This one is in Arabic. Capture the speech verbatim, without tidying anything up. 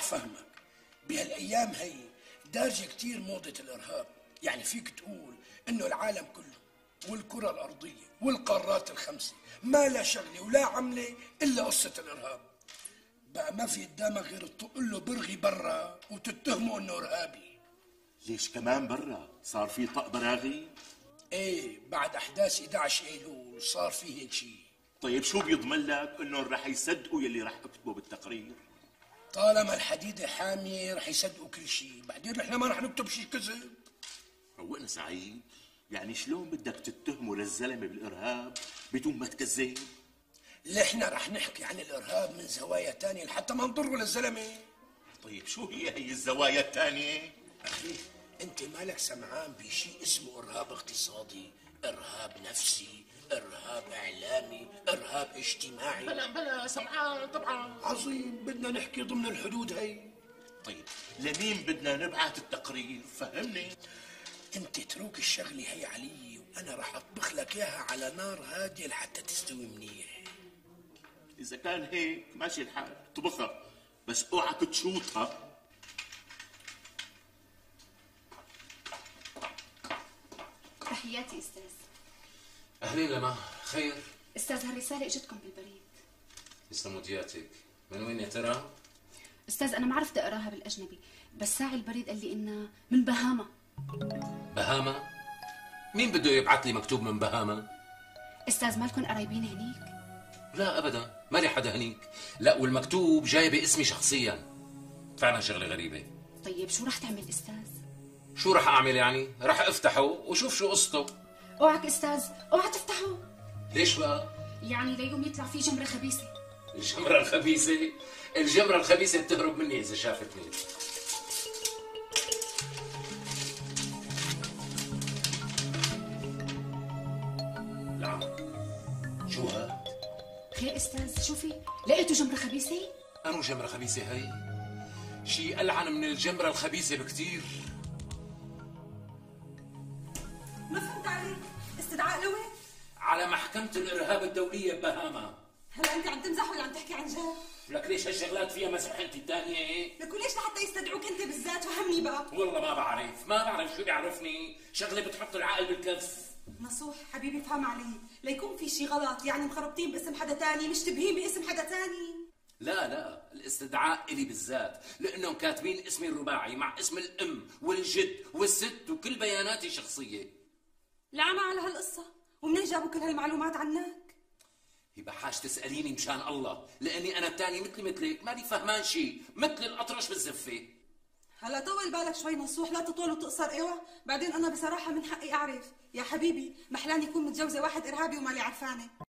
فهمك. بهالايام هي دارجه كتير موضه الارهاب، يعني فيك تقول انه العالم كله والكره الارضيه والقارات الخمسه ما لا شغله ولا عمله الا قصه الارهاب. بقى ما في قدامك غير تقول له برغي برا وتتهمه انه ارهابي. ليش كمان برا صار في طق براغي؟ ايه، بعد احداث احد عشر ايلول صار في هيك شيء. طيب شو بيضمن لك انه رح يصدقوا يلي رح اكتبه بالتقرير؟ طالما الحديده حاميه رح يصدقوا كل شيء، بعدين نحن ما رح نكتب شيء كذب. روقنا سعيد، يعني شلون بدك تتهموا للزلمه بالارهاب بدون ما تكذب؟ نحن رح نحكي عن الارهاب من زوايا تانية لحتى ما نضره للزلمه. طيب شو هي هي الزوايا الثانيه؟ اخي انت مالك سمعان بشيء اسمه ارهاب اقتصادي، ارهاب نفسي، ارهاب اعلامي، ارهاب اجتماعي؟ بلا بلا سمعان طبعا. عظيم، بدنا نحكي ضمن الحدود هي. طيب لمين بدنا نبعث التقرير؟ فهمني. انت اترك الشغله هي علي، وانا رح اطبخ لك اياها على نار هاديه لحتى تستوي منيح. اذا كان هيك ماشي الحال، طبخها بس اوعك تشوطها. تحياتي استاذ. اهلين لما خير؟ استاذ هالرساله اجتكم بالبريد. يسلموا دياتك. من وين يا ترى؟ استاذ انا ما عرفت اقراها بالاجنبي، بس ساعي البريد قال لي انها من بهاما. بهاما؟ مين بده يبعث لي مكتوب من بهاما؟ استاذ مالكم قرايبين هنيك؟ لا ابدا، مالي حدا هنيك. لا والمكتوب جاي باسمي شخصيا. فعلا شغله غريبه. طيب شو رح تعمل استاذ؟ شو رح اعمل يعني؟ رح افتحه وشوف شو قصته. اوعك استاذ، اوعى تفتحه. ليش بقى؟ يعني ليوم يطلع فيه جمره خبيثه. الجمره الخبيثه؟ الجمره الخبيثه بتهرب مني اذا شافتني. نعم. شو هاد؟ خير استاذ، شوفي لقيتوا جمره خبيثه؟ انو جمره خبيثه هي؟ شي ألعن من الجمره الخبيثه بكتير. ما فهمت عليك، استدعاء لوين؟ على محكمة الإرهاب الدولية ببهاما. هلا أنت عم تمزح ولا عم تحكي عن جد؟ لك ليش هالشغلات فيها مزح انت الثانية ايه؟ لك وليش لحتى يستدعوك أنت بالذات؟ فهمني بقى. والله ما بعرف، ما بعرف شو بيعرفني، شغلة بتحط العقل بالكف. نصوح حبيبي افهم علي، ليكون في شي غلط، يعني مخربطين باسم حدا تاني، مشتبهين باسم حدا تاني. لا لا، الاستدعاء إلي بالذات، لأنهم كاتبين اسمي الرباعي مع اسم الأم والجد والست وكل بياناتي شخصية. لعنة على هالقصة، ومنين جابوا كل هالمعلومات عنك؟ يبقى حاج تسأليني مشان الله، لأني أنا الثاني مثلي مثلك مالي فهمان شي، مثل الأطرش بالزفة. هلا طول بالك شوي نصوح، لا تطول وتقصر. ايوه بعدين انا بصراحة من حقي اعرف يا حبيبي، محلان يكون متجوزة واحد ارهابي ومالي عرفانة.